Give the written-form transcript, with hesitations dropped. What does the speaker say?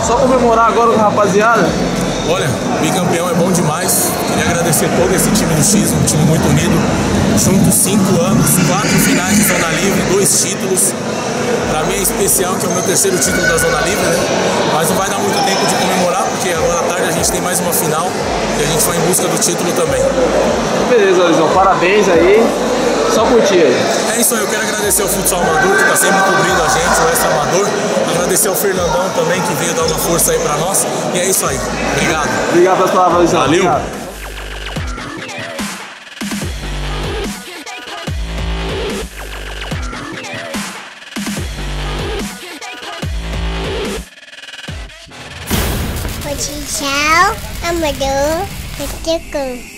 Só comemorar agora com a rapaziada? Olha, bicampeão é bom demais. Queria agradecer todo esse time do X, um time muito unido. Juntos 5 anos, 4 finais de Zona Livre, 2 títulos. Pra mim é especial, que é o meu 3º título da Zona Livre, né? Mas não vai dar muito tempo de comemorar, porque agora à tarde a gente tem mais uma final e a gente vai em busca do título também. Beleza, Alisson, parabéns aí. Só curtir aí. É isso aí, eu quero agradecer ao Futsal Amador, que tá sempre cobrindo a gente, o Extra Amador. Agradecer ao Fernandão também, que veio dar uma força aí pra nós. E é isso aí. Obrigado. Obrigado pelas palavras, Alisson. Valeu. Obrigado. Futsal Amador,